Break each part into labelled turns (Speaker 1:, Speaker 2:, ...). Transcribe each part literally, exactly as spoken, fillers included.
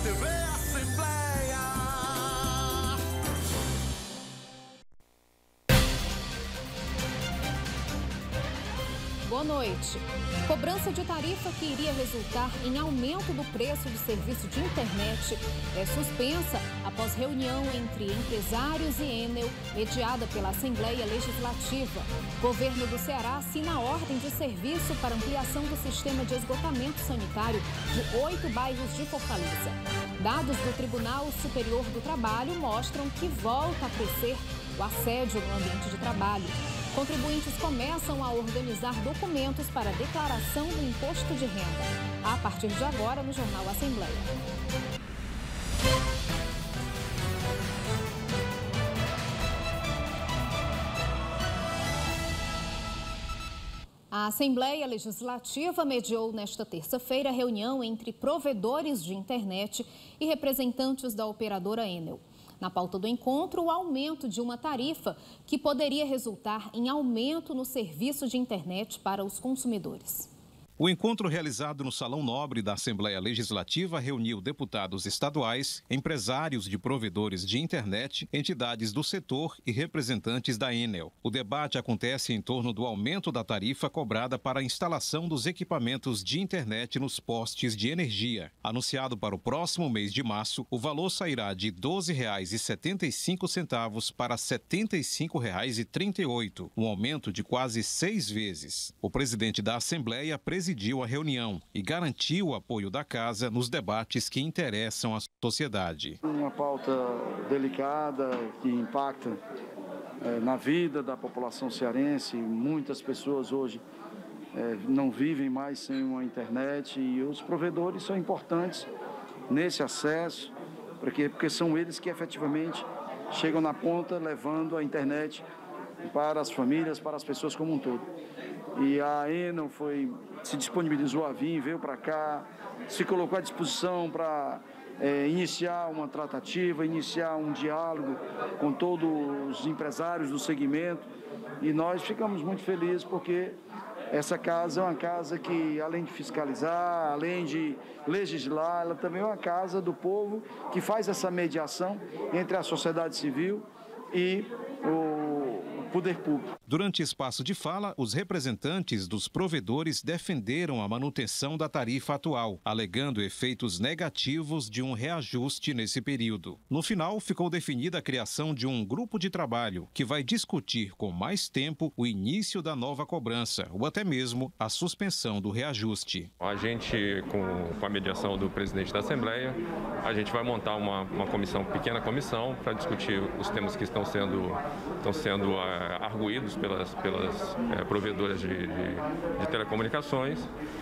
Speaker 1: T V Assembleia.
Speaker 2: Boa noite. Cobrança de tarifa que iria resultar em aumento do preço do serviço de internet é suspensa após reunião entre empresários e Enel, mediada pela Assembleia Legislativa. O governo do Ceará assina a ordem de serviço para ampliação do sistema de esgotamento sanitário de oito bairros de Fortaleza. Dados do Tribunal Superior do Trabalho mostram que volta a crescer o assédio no ambiente de trabalho. Contribuintes começam a organizar documentos para declaração do imposto de renda. A partir de agora, no Jornal Assembleia. A Assembleia Legislativa mediou nesta terça-feira reunião entre provedores de internet e representantes da operadora Enel. Na pauta do encontro, o aumento de uma tarifa que poderia resultar em aumento no serviço de internet para os consumidores.
Speaker 3: O encontro realizado no Salão Nobre da Assembleia Legislativa reuniu deputados estaduais, empresários de provedores de internet, entidades do setor e representantes da Enel. O debate acontece em torno do aumento da tarifa cobrada para a instalação dos equipamentos de internet nos postes de energia. Anunciado para o próximo mês de março, o valor sairá de doze reais e setenta e cinco centavos para setenta e cinco reais e trinta e oito centavos, um aumento de quase seis vezes. O presidente da Assembleia presidiu a reunião e garantiu o apoio da Casa nos debates que interessam a sociedade.
Speaker 4: Uma pauta delicada que impacta é, na vida da população cearense. Muitas pessoas hoje é, não vivem mais sem uma internet e os provedores são importantes nesse acesso, porque, porque são eles que efetivamente chegam na ponta levando a internet para as famílias, para as pessoas como um todo. E a Enel foi, se disponibilizou a vir, veio para cá, se colocou à disposição para é, iniciar uma tratativa, iniciar um diálogo com todos os empresários do segmento. E nós ficamos muito felizes porque essa casa é uma casa que, além de fiscalizar, além de legislar, ela também é uma casa do povo que faz essa mediação entre a sociedade civil e o poder público.
Speaker 3: Durante espaço de fala, os representantes dos provedores defenderam a manutenção da tarifa atual, alegando efeitos negativos de um reajuste nesse período. No final, ficou definida a criação de um grupo de trabalho que vai discutir com mais tempo o início da nova cobrança ou até mesmo a suspensão do reajuste.
Speaker 5: A gente, com, com a mediação do presidente da Assembleia, a gente vai montar uma, uma comissão, pequena comissão, para discutir os temas que estão sendo, estão sendo uh, arguídos pelas, pelas é, provedoras de, de, de telecomunicações.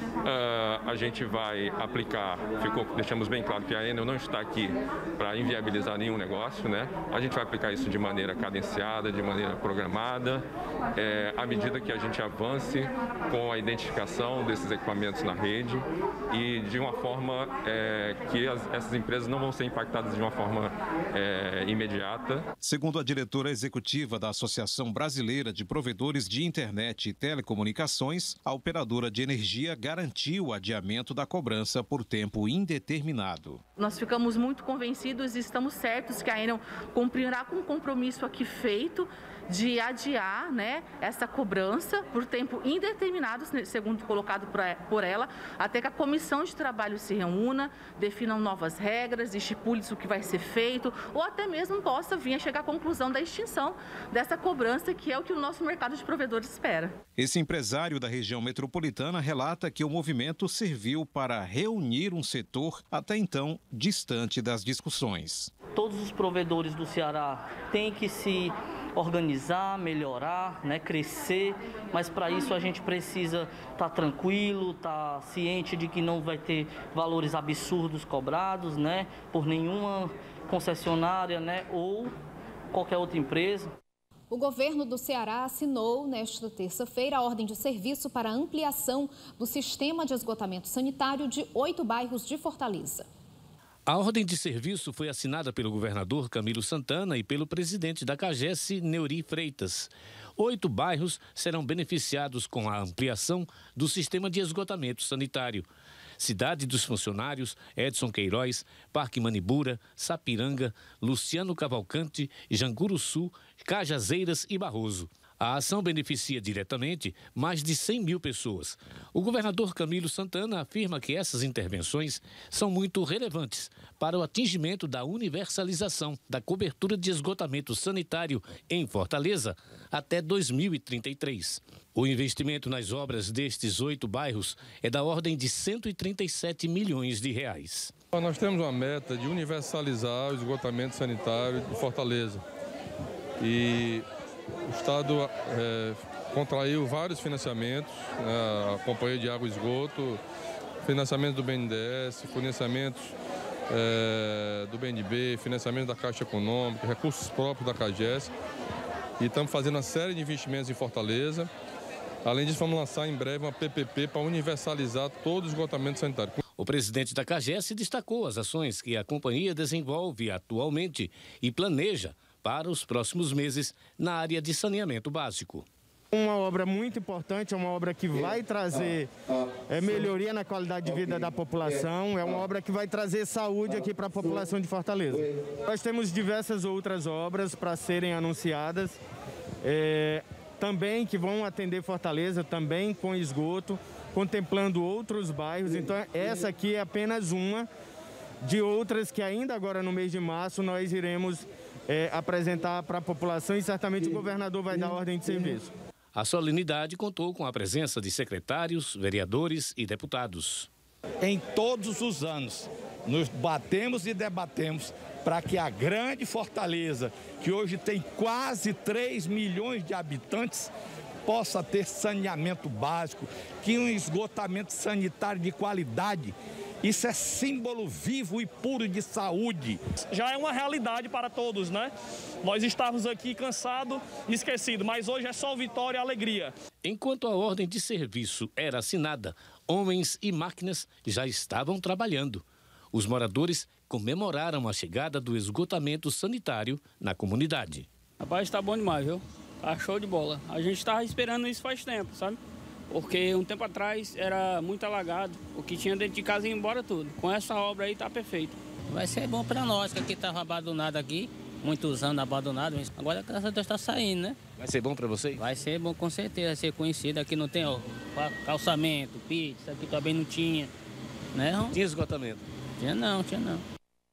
Speaker 5: Uh, a gente vai aplicar, ficou, deixamos bem claro que a Enel não está aqui para inviabilizar nenhum negócio, né? A gente vai aplicar isso de maneira cadenciada, de maneira programada, é, à medida que a gente avance com a identificação desses equipamentos na rede e de uma forma é, que as, essas empresas não vão ser impactadas de uma forma é, imediata.
Speaker 3: Segundo a diretora executiva da Associação Brasileira de Provedores de Internet e Telecomunicações, a operadora de energia garantiu o adiamento da cobrança por tempo indeterminado.
Speaker 6: Nós ficamos muito convencidos e estamos certos que a Enel cumprirá com o compromisso aqui feito de adiar, né, essa cobrança por tempo indeterminado, segundo colocado por ela, até que a comissão de trabalho se reúna, definam novas regras, estipule o que vai ser feito, ou até mesmo possa vir a chegar à conclusão da extinção dessa cobrança, que é o que o nosso mercado de provedores espera.
Speaker 3: Esse empresário da região metropolitana relata que o movimento serviu para reunir um setor até então distante das discussões.
Speaker 7: Todos os provedores do Ceará têm que se organizar, melhorar, né, crescer, mas para isso a gente precisa estar tranquilo, estar ciente de que não vai ter valores absurdos cobrados, né, por nenhuma concessionária, né, ou qualquer outra empresa.
Speaker 2: O governo do Ceará assinou nesta terça-feira a ordem de serviço para a ampliação do sistema de esgotamento sanitário de oito bairros de Fortaleza.
Speaker 8: A ordem de serviço foi assinada pelo governador Camilo Santana e pelo presidente da CAGES, Neuri Freitas. Oito bairros serão beneficiados com a ampliação do sistema de esgotamento sanitário. Cidade dos Funcionários, Edson Queiroz, Parque Manibura, Sapiranga, Luciano Cavalcante, Janguruçu, Cajazeiras e Barroso. A ação beneficia diretamente mais de cem mil pessoas. O governador Camilo Santana afirma que essas intervenções são muito relevantes para o atingimento da universalização da cobertura de esgotamento sanitário em Fortaleza até dois mil e trinta e três. O investimento nas obras destes oito bairros é da ordem de cento e trinta e sete milhões de reais.
Speaker 9: Nós temos uma meta de universalizar o esgotamento sanitário de Fortaleza. E o Estado é, contraiu vários financiamentos, né, a Companhia de Água e Esgoto, financiamento do B N D E S, financiamentos é, do B N B, financiamento da Caixa Econômica, recursos próprios da CAGES. E estamos fazendo uma série de investimentos em Fortaleza. Além disso, vamos lançar em breve uma P P P para universalizar todo o esgotamento sanitário.
Speaker 8: O presidente da CAGES destacou as ações que a companhia desenvolve atualmente e planeja para os próximos meses na área de saneamento básico.
Speaker 10: Uma obra muito importante, é uma obra que vai trazer é, melhoria na qualidade de vida da população, é uma obra que vai trazer saúde aqui para a população de Fortaleza. Nós temos diversas outras obras para serem anunciadas, é, também que vão atender Fortaleza, também com esgoto, contemplando outros bairros. Então essa aqui é apenas uma de outras que ainda agora no mês de março nós iremos É, apresentar para a população e certamente o governador vai dar ordem de serviço.
Speaker 8: A solenidade contou com a presença de secretários, vereadores e deputados.
Speaker 11: Em todos os anos, nos batemos e debatemos para que a grande Fortaleza, que hoje tem quase três milhões de habitantes, possa ter saneamento básico, que um esgotamento sanitário de qualidade. Isso é símbolo vivo e puro de saúde.
Speaker 12: Já é uma realidade para todos, né? Nós estávamos aqui cansados e esquecidos, mas hoje é só vitória e alegria.
Speaker 8: Enquanto a ordem de serviço era assinada, homens e máquinas já estavam trabalhando. Os moradores comemoraram a chegada do esgotamento sanitário na comunidade.
Speaker 13: Rapaz, tá bom demais, viu? Tá show de bola. A gente estava esperando isso faz tempo, sabe? Porque um tempo atrás era muito alagado, o que tinha dentro de casa ia embora tudo. Com essa obra aí tá perfeito.
Speaker 14: Vai ser bom para nós, que aqui estava abandonado aqui, muitos anos abandonado. Agora, graças a Deus, está saindo, né?
Speaker 8: Vai ser bom para vocês?
Speaker 14: Vai ser bom, com certeza, vai ser conhecido. Aqui não tem ó, calçamento, pizza, aqui também não tinha, né?
Speaker 8: Tinha esgotamento?
Speaker 14: Tinha não, tinha não.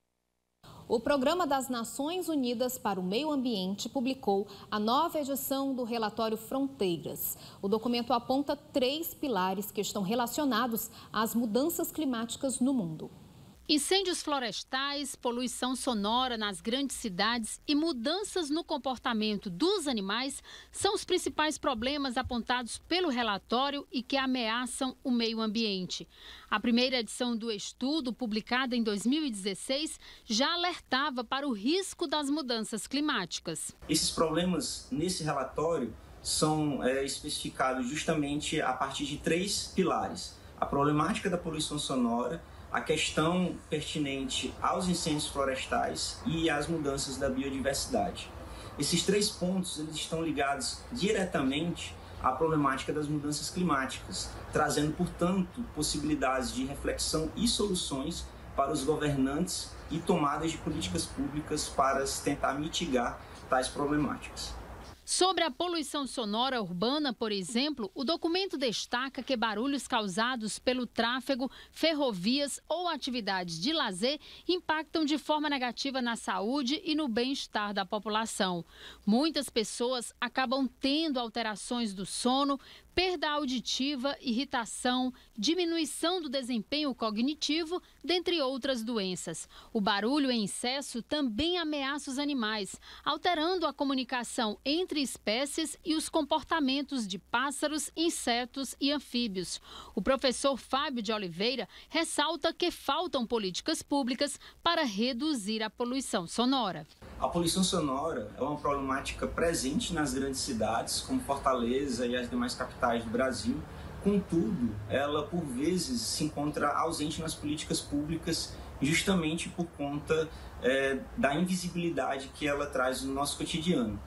Speaker 2: O Programa das Nações Unidas para o Meio Ambiente publicou a nova edição do relatório Fronteiras. O documento aponta três pilares que estão relacionados às mudanças climáticas no mundo.
Speaker 15: Incêndios florestais, poluição sonora nas grandes cidades e mudanças no comportamento dos animais são os principais problemas apontados pelo relatório e que ameaçam o meio ambiente. A primeira edição do estudo, publicada em dois mil e dezesseis, já alertava para o risco das mudanças climáticas.
Speaker 16: Esses problemas, nesse relatório, são é, especificados justamente a partir de três pilares. A problemática da poluição sonora, a questão pertinente aos incêndios florestais e às mudanças da biodiversidade. Esses três pontos eles estão ligados diretamente à problemática das mudanças climáticas, trazendo, portanto, possibilidades de reflexão e soluções para os governantes e tomadas de políticas públicas para tentar mitigar tais problemáticas.
Speaker 15: Sobre a poluição sonora urbana, por exemplo, o documento destaca que barulhos causados pelo tráfego, ferrovias ou atividades de lazer impactam de forma negativa na saúde e no bem-estar da população. Muitas pessoas acabam tendo alterações do sono, perda auditiva, irritação, diminuição do desempenho cognitivo, dentre outras doenças. O barulho em excesso também ameaça os animais, alterando a comunicação entre espécies e os comportamentos de pássaros, insetos e anfíbios. O professor Fábio de Oliveira ressalta que faltam políticas públicas para reduzir a poluição sonora.
Speaker 16: A poluição sonora é uma problemática presente nas grandes cidades, como Fortaleza e as demais capitais do Brasil. Contudo, ela por vezes se encontra ausente nas políticas públicas, justamente por conta é, da invisibilidade que ela traz no nosso cotidiano.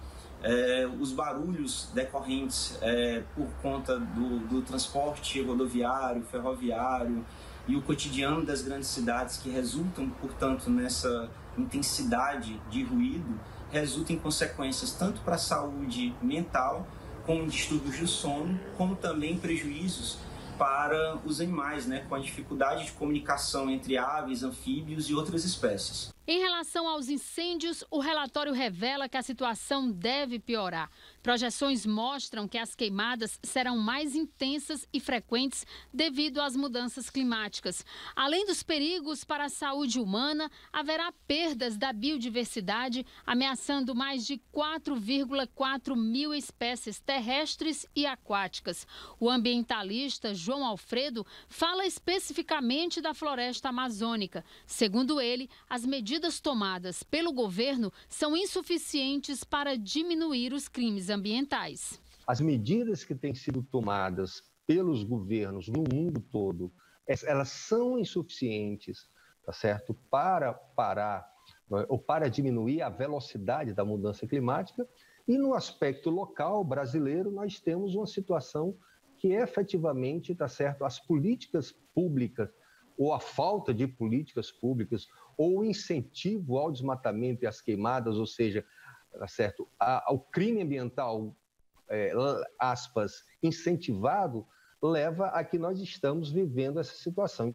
Speaker 16: É, os barulhos decorrentes é, por conta do, do transporte rodoviário, ferroviário e o cotidiano das grandes cidades que resultam, portanto, nessa intensidade de ruído, resultam em consequências tanto para a saúde mental, como distúrbios do sono, como também prejuízos para os animais, né, com a dificuldade de comunicação entre aves, anfíbios e outras espécies.
Speaker 15: Em relação aos incêndios, o relatório revela que a situação deve piorar. Projeções mostram que as queimadas serão mais intensas e frequentes devido às mudanças climáticas. Além dos perigos para a saúde humana, haverá perdas da biodiversidade, ameaçando mais de quatro vírgula quatro mil espécies terrestres e aquáticas. O ambientalista João Alfredo fala especificamente da floresta amazônica. Segundo ele, as medidas medidas tomadas pelo governo são insuficientes para diminuir os crimes ambientais.
Speaker 17: As medidas que têm sido tomadas pelos governos no mundo todo, elas são insuficientes, tá certo, para parar ou para diminuir a velocidade da mudança climática. E no aspecto local brasileiro, nós temos uma situação que efetivamente, tá certo, as políticas públicas ou a falta de políticas públicas, ou o incentivo ao desmatamento e às queimadas, ou seja, certo, ao crime ambiental, é, aspas, incentivado, leva a que nós estamos vivendo essa situação.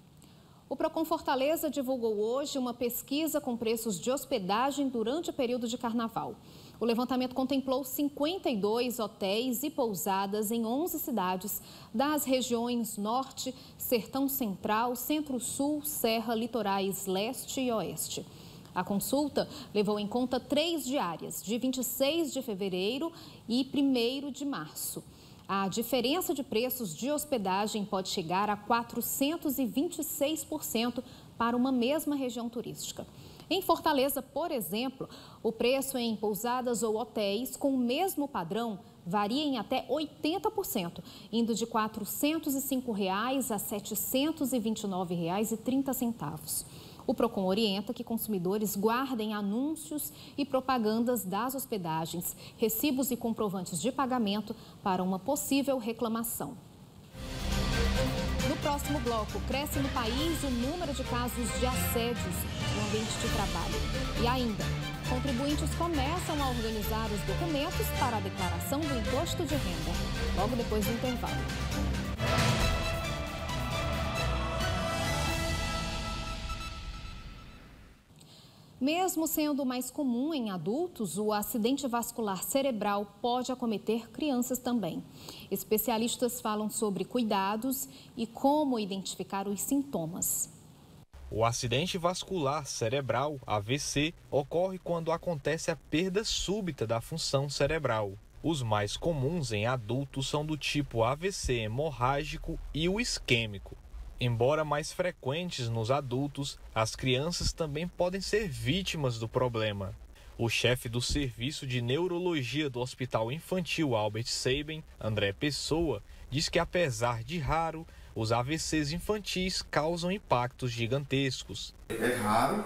Speaker 2: O Procon Fortaleza divulgou hoje uma pesquisa com preços de hospedagem durante o período de carnaval. O levantamento contemplou cinquenta e dois hotéis e pousadas em onze cidades das regiões Norte, Sertão Central, Centro-Sul, Serra, Litorais Leste e Oeste. A consulta levou em conta três diárias, de vinte e seis de fevereiro e primeiro de março. A diferença de preços de hospedagem pode chegar a quatrocentos e vinte e seis por cento para uma mesma região turística. Em Fortaleza, por exemplo, o preço em pousadas ou hotéis com o mesmo padrão varia em até oitenta por cento, indo de quatrocentos e cinco reais a setecentos e vinte e nove reais e trinta centavos. O Procon orienta que consumidores guardem anúncios e propagandas das hospedagens, recibos e comprovantes de pagamento para uma possível reclamação. No próximo bloco, cresce no país o número de casos de assédios no ambiente de trabalho. E ainda, contribuintes começam a organizar os documentos para a declaração do imposto de renda, logo depois do intervalo. Mesmo sendo mais comum em adultos, o acidente vascular cerebral pode acometer crianças também. Especialistas falam sobre cuidados e como identificar os sintomas.
Speaker 18: O acidente vascular cerebral, A V C, ocorre quando acontece a perda súbita da função cerebral. Os mais comuns em adultos são do tipo A V C hemorrágico e o isquêmico. Embora mais frequentes nos adultos, as crianças também podem ser vítimas do problema. O chefe do Serviço de Neurologia do Hospital Infantil Albert Sabin, André Pessoa, diz que apesar de raro, os A V Cs infantis causam impactos gigantescos.
Speaker 19: É raro,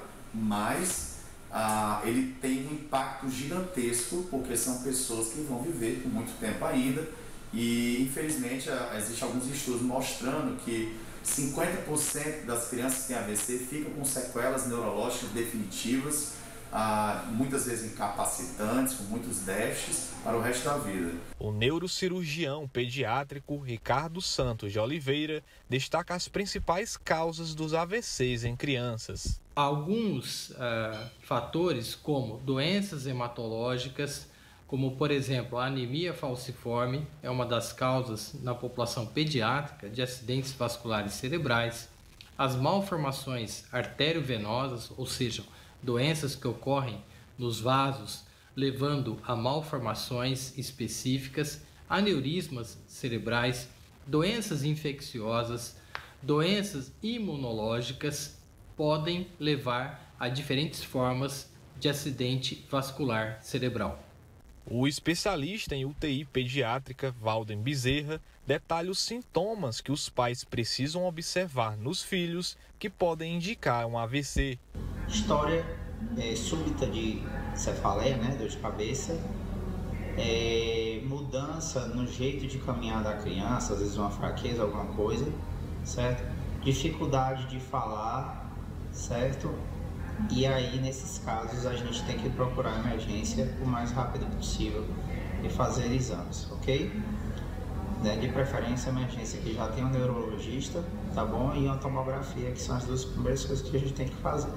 Speaker 19: mas ah, ele tem um impacto gigantesco, porque são pessoas que vão viver por muito tempo ainda. E, infelizmente, existem alguns estudos mostrando que cinquenta por cento das crianças que têm A V C ficam com sequelas neurológicas definitivas, ah, muitas vezes incapacitantes, com muitos déficits para o resto da vida.
Speaker 18: O neurocirurgião pediátrico Ricardo Santos de Oliveira destaca as principais causas dos A V Cs em crianças.
Speaker 20: Alguns uh, fatores como doenças hematológicas, como, por exemplo, a anemia falciforme é uma das causas na população pediátrica de acidentes vasculares cerebrais, as malformações arteriovenosas, ou seja, doenças que ocorrem nos vasos, levando a malformações específicas, aneurismas cerebrais, doenças infecciosas, doenças imunológicas, podem levar a diferentes formas de acidente vascular cerebral.
Speaker 18: O especialista em U T I pediátrica, Valden Bezerra, detalha os sintomas que os pais precisam observar nos filhos que podem indicar um A V C.
Speaker 21: História é, súbita de cefaleia, né, dor de cabeça, é, mudança no jeito de caminhar da criança, às vezes uma fraqueza, alguma coisa, certo? Dificuldade de falar, certo? E aí, nesses casos, a gente tem que procurar a emergência o mais rápido possível e fazer exames, ok? De preferência, emergência que já tem um neurologista, tá bom? E uma tomografia, que são as duas primeiras coisas que a gente tem que fazer.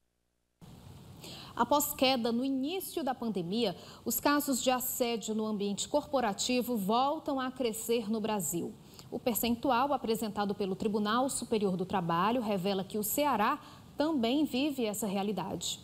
Speaker 2: Após queda no início da pandemia, os casos de assédio no ambiente corporativo voltam a crescer no Brasil. O percentual apresentado pelo Tribunal Superior do Trabalho revela que o Ceará também vive essa realidade.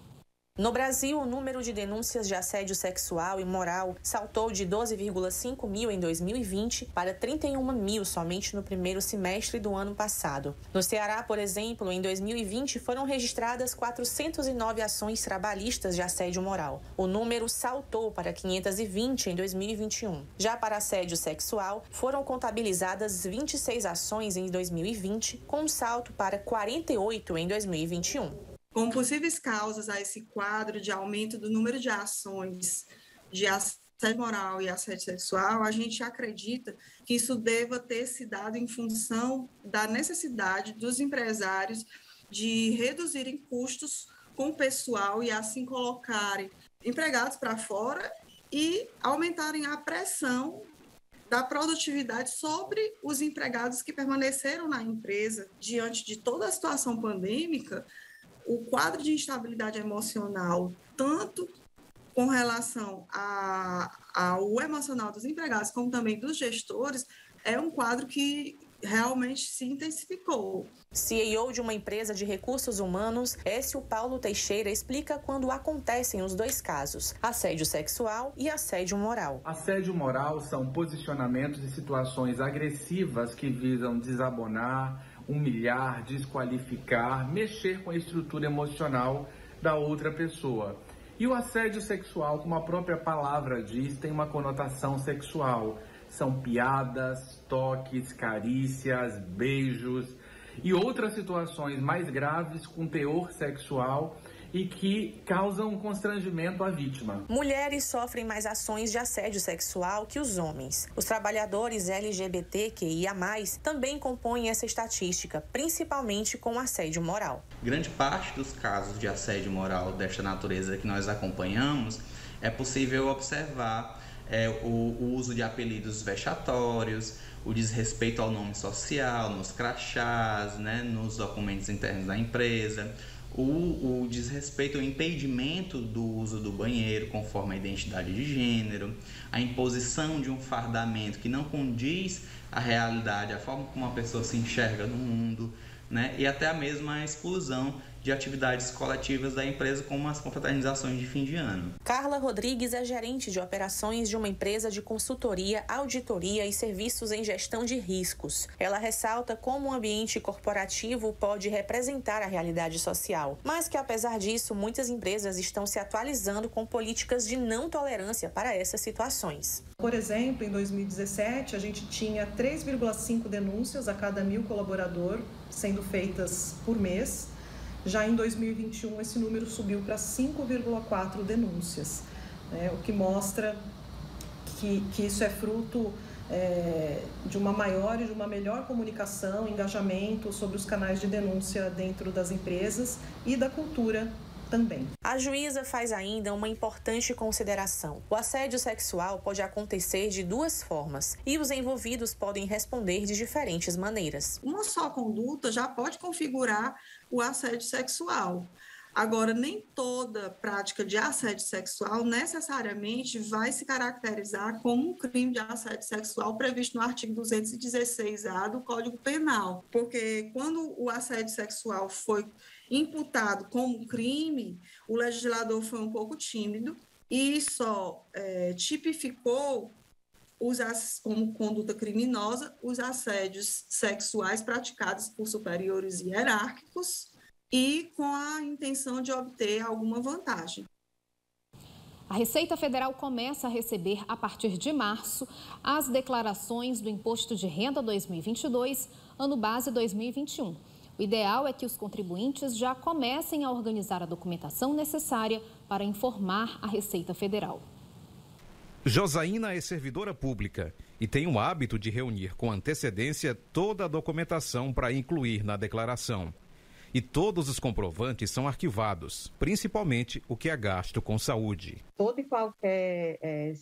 Speaker 22: No Brasil, o número de denúncias de assédio sexual e moral saltou de doze vírgula cinco mil em dois mil e vinte para trinta e um mil somente no primeiro semestre do ano passado. No Ceará, por exemplo, em dois mil e vinte foram registradas quatrocentas e nove ações trabalhistas de assédio moral. O número saltou para quinhentas e vinte em dois mil e vinte e um. Já para assédio sexual, foram contabilizadas vinte e seis ações em dois mil e vinte, com um salto para quarenta e oito em dois mil e vinte e um.
Speaker 23: Como possíveis causas a esse quadro de aumento do número de ações de assédio moral e assédio sexual, a gente acredita que isso deva ter se dado em função da necessidade dos empresários de reduzirem custos com o pessoal e assim colocarem empregados para fora e aumentarem a pressão da produtividade sobre os empregados que permaneceram na empresa diante de toda a situação pandêmica. O quadro de instabilidade emocional, tanto com relação a, ao emocional dos empregados, como também dos gestores, é um quadro que realmente se intensificou.
Speaker 22: C E O de uma empresa de recursos humanos, Écio Paulo Teixeira, explica quando acontecem os dois casos, assédio sexual e assédio moral.
Speaker 24: Assédio moral são posicionamentos e situações agressivas que visam desabonar, humilhar, desqualificar, mexer com a estrutura emocional da outra pessoa. E o assédio sexual, como a própria palavra diz, tem uma conotação sexual. São piadas, toques, carícias, beijos e outras situações mais graves com teor sexual e que causam constrangimento à vítima.
Speaker 22: Mulheres sofrem mais ações de assédio sexual que os homens. Os trabalhadores L G B T Q I A mais, também compõem essa estatística, principalmente com assédio moral.
Speaker 21: Grande parte dos casos de assédio moral desta natureza que nós acompanhamos, é possível observar é, o, o uso de apelidos vexatórios, o desrespeito ao nome social, nos crachás, né, nos documentos internos da empresa, O, o desrespeito, o impedimento do uso do banheiro conforme a identidade de gênero, a imposição de um fardamento que não condiz à realidade, a forma como a pessoa se enxerga no mundo, né? E até a mesma exclusão de atividades coletivas da empresa, como as confraternizações de fim de ano.
Speaker 22: Carla Rodrigues é gerente de operações de uma empresa de consultoria, auditoria e serviços em gestão de riscos. Ela ressalta como o ambiente corporativo pode representar a realidade social, mas que, apesar disso, muitas empresas estão se atualizando com políticas de não tolerância para essas situações.
Speaker 25: Por exemplo, em dois mil e dezessete, a gente tinha três vírgula cinco denúncias a cada mil colaborador sendo feitas por mês. Já em dois mil e vinte e um, esse número subiu para cinco vírgula quatro denúncias, né? O que mostra que, que isso é fruto é, de uma maior e de uma melhor comunicação, engajamento sobre os canais de denúncia dentro das empresas e da cultura também.
Speaker 22: A juíza faz ainda uma importante consideração. O assédio sexual pode acontecer de duas formas e os envolvidos podem responder de diferentes maneiras.
Speaker 23: Uma só conduta já pode configurar o assédio sexual. Agora, nem toda prática de assédio sexual necessariamente vai se caracterizar como um crime de assédio sexual previsto no artigo duzentos e dezesseis A do Código Penal, porque quando o assédio sexual foi imputado como crime, o legislador foi um pouco tímido e só é, tipificou os, como conduta criminosa os assédios sexuais praticados por superiores hierárquicos e com a intenção de obter alguma vantagem.
Speaker 2: A Receita Federal começa a receber, a partir de março, as declarações do Imposto de Renda dois mil e vinte e dois, ano base dois mil e vinte e um. O ideal é que os contribuintes já comecem a organizar a documentação necessária para informar a Receita Federal.
Speaker 1: Josaína é servidora pública e tem o hábito de reunir com antecedência toda a documentação para incluir na declaração. E todos os comprovantes são arquivados, principalmente o que é gasto com saúde.
Speaker 3: Todo e qualquer é,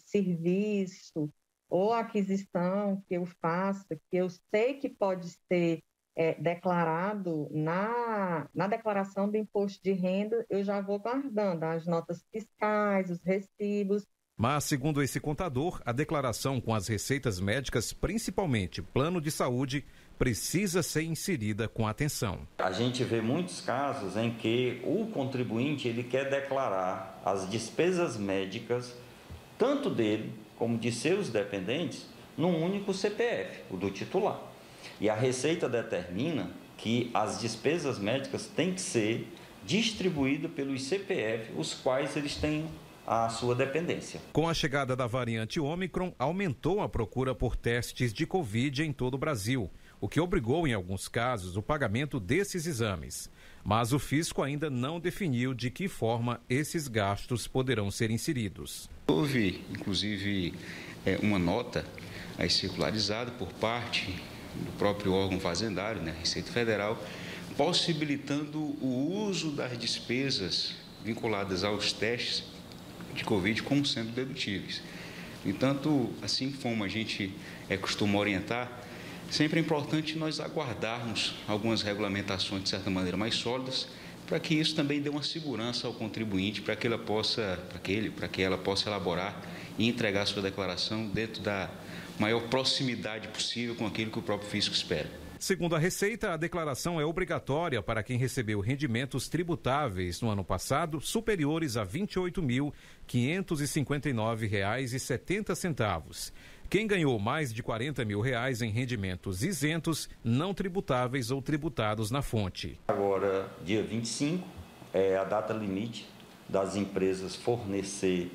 Speaker 3: serviço ou aquisição que eu faça, que eu sei que pode ser é, declarado na, na declaração do imposto de renda, eu já vou guardando as notas fiscais, os recibos.
Speaker 1: Mas, segundo esse contador, a declaração com as receitas médicas, principalmente plano de saúde, precisa ser inserida com atenção.
Speaker 4: A gente vê muitos casos em que o contribuinte ele quer declarar as despesas médicas, tanto dele como de seus dependentes, num único C P F, o do titular. E a Receita determina que as despesas médicas têm que ser distribuídas pelos C P F, os quais eles têm a sua dependência.
Speaker 1: Com a chegada da variante Ômicron, aumentou a procura por testes de Covid em todo o Brasil, o que obrigou, em alguns casos, o pagamento desses exames. Mas o fisco ainda não definiu de que forma esses gastos poderão ser inseridos.
Speaker 5: Houve, inclusive, uma nota aí circularizada por parte do próprio órgão fazendário, né, Receita Federal, possibilitando o uso das despesas vinculadas aos testes de Covid como sendo dedutíveis. No entanto, assim como a gente é, costuma orientar, sempre é importante nós aguardarmos algumas regulamentações de certa maneira mais sólidas, para que isso também dê uma segurança ao contribuinte, para que ela possa, para que ele, para que ela possa elaborar e entregar sua declaração dentro da maior proximidade possível com aquilo que o próprio fisco espera.
Speaker 1: Segundo a Receita, a declaração é obrigatória para quem recebeu rendimentos tributáveis no ano passado superiores a vinte e oito mil, quinhentos e cinquenta e nove reais e setenta centavos. Quem ganhou mais de quarenta mil reais em rendimentos isentos, não tributáveis ou tributados na fonte.
Speaker 4: Agora, dia vinte e cinco, é a data limite das empresas fornecer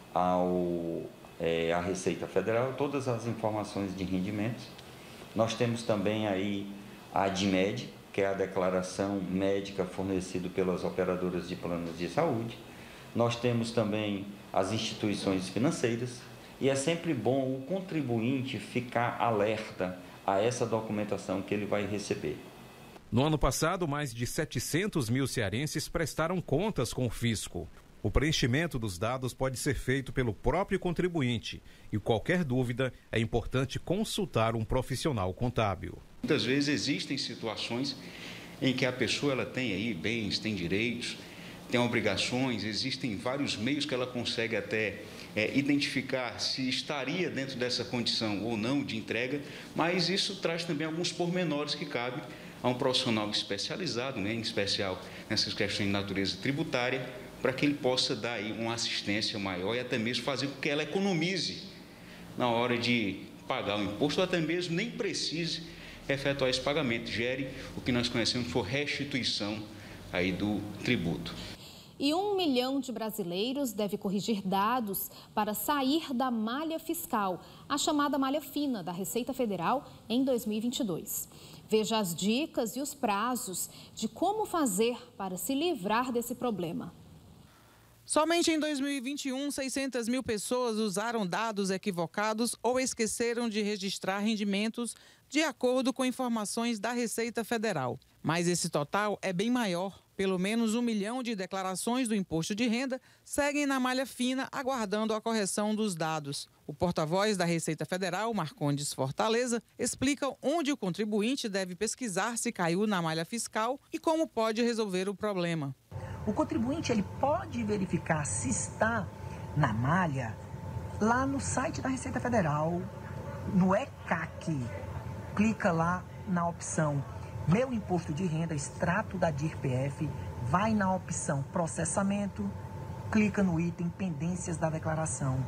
Speaker 4: ao, é, à Receita Federal todas as informações de rendimentos. Nós temos também aí a ADMED, que é a declaração médica fornecida pelas operadoras de planos de saúde. Nós temos também as instituições financeiras e é sempre bom o contribuinte ficar alerta a essa documentação que ele vai receber.
Speaker 1: No ano passado, mais de setecentos mil cearenses prestaram contas com o fisco. O preenchimento dos dados pode ser feito pelo próprio contribuinte e qualquer dúvida é importante consultar um profissional contábil.
Speaker 5: Muitas vezes existem situações em que a pessoa ela tem aí bens, tem direitos, tem obrigações, existem vários meios que ela consegue até é, identificar se estaria dentro dessa condição ou não de entrega, mas isso traz também alguns pormenores que cabem a um profissional especializado, né, em especial nessas questões de natureza tributária, para que ele possa dar aí uma assistência maior e até mesmo fazer com que ela economize na hora de pagar o imposto, ou até mesmo nem precise efetuar esse pagamento, gere o que nós conhecemos por restituição aí do tributo.
Speaker 2: E um milhão de brasileiros deve corrigir dados para sair da malha fiscal, a chamada malha fina da Receita Federal, em dois mil e vinte e dois. Veja as dicas e os prazos de como fazer para se livrar desse problema.
Speaker 6: Somente em dois mil e vinte e um, seiscentas mil pessoas usaram dados equivocados ou esqueceram de registrar rendimentos de acordo com informações da Receita Federal. Mas esse total é bem maior. Pelo menos um milhão de declarações do imposto de renda seguem na malha fina, aguardando a correção dos dados. O porta-voz da Receita Federal, Marcondes Fortaleza, explica onde o contribuinte deve pesquisar se caiu na malha fiscal e como pode resolver o problema.
Speaker 26: O contribuinte ele pode verificar se está na malha lá no site da Receita Federal, no E C A C. Clica lá na opção Meu Imposto de Renda, extrato da D I R P F, vai na opção Processamento, clica no item Pendências da Declaração.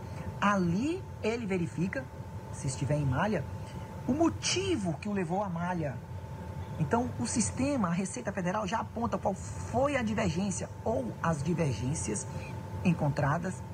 Speaker 26: Ali ele verifica, se estiver em malha, o motivo que o levou à malha. Então, o sistema, a Receita Federal já aponta qual foi a divergência ou as divergências encontradas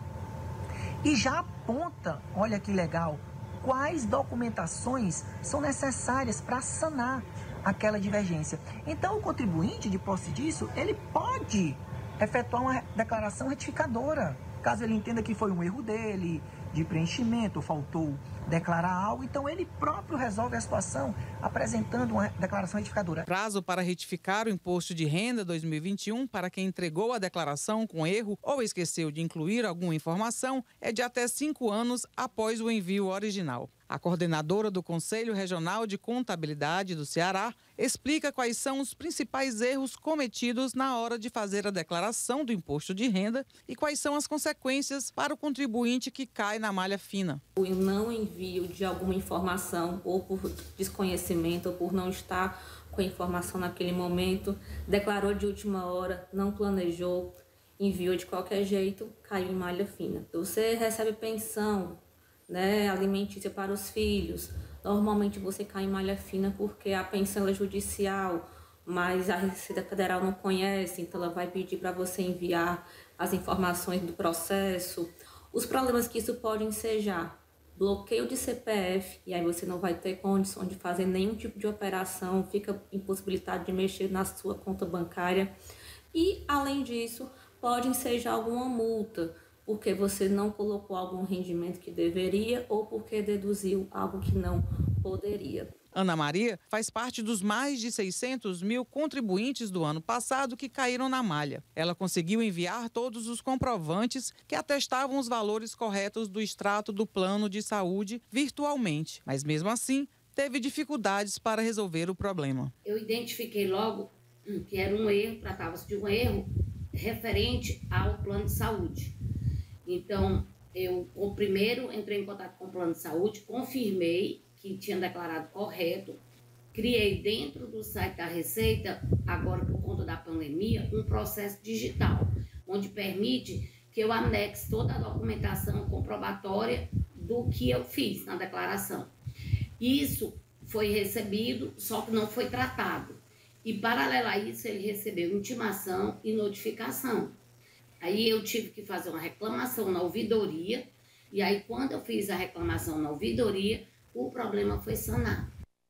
Speaker 26: e já aponta, olha que legal, quais documentações são necessárias para sanar aquela divergência. Então, o contribuinte, de posse disso, ele pode efetuar uma declaração retificadora, caso ele entenda que foi um erro dele, de preenchimento, ou faltou declarar algo, então ele próprio resolve a situação apresentando uma declaração retificadora.
Speaker 6: Prazo para retificar o imposto de renda dois mil e vinte e um para quem entregou a declaração com erro ou esqueceu de incluir alguma informação é de até cinco anos após o envio original. A coordenadora do Conselho Regional de Contabilidade do Ceará explica quais são os principais erros cometidos na hora de fazer a declaração do imposto de renda e quais são as consequências para o contribuinte que cai na malha fina.
Speaker 7: O não envio de alguma informação ou por desconhecimento ou por não estar com a informação naquele momento, declarou de última hora, não planejou, enviou de qualquer jeito, caiu em malha fina. Você recebe pensão, né, alimentícia para os filhos. Normalmente você cai em malha fina porque a pensão é judicial, mas a Receita Federal não conhece, então ela vai pedir para você enviar as informações do processo. Os problemas que isso pode ensejar: bloqueio de C P F, e aí você não vai ter condição de fazer nenhum tipo de operação, fica impossibilitado de mexer na sua conta bancária. E, além disso, pode ensejar alguma multa, porque você não colocou algum rendimento que deveria ou porque deduziu algo que não poderia.
Speaker 6: Ana Maria faz parte dos mais de seiscentos mil contribuintes do ano passado que caíram na malha. Ela conseguiu enviar todos os comprovantes que atestavam os valores corretos do extrato do plano de saúde virtualmente, mas mesmo assim teve dificuldades para resolver o problema.
Speaker 9: Eu identifiquei logo que era um erro, tratava-se de um erro referente ao plano de saúde. Então, eu primeiro entrei em contato com o plano de saúde, confirmei que tinha declarado correto, criei dentro do site da Receita, agora por conta da pandemia, um processo digital, onde permite que eu anexe toda a documentação comprobatória do que eu fiz na declaração. Isso foi recebido, só que não foi tratado. E, paralelo a isso, ele recebeu intimação e notificação. Aí eu tive que fazer uma reclamação na ouvidoria, e aí quando eu fiz a reclamação na ouvidoria, o problema foi sanado.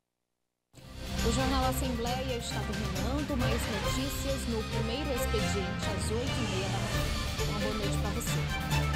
Speaker 2: O Jornal Assembleia está terminando. Mais notícias no primeiro expediente às oito e meia da manhã. Uma boa noite para você.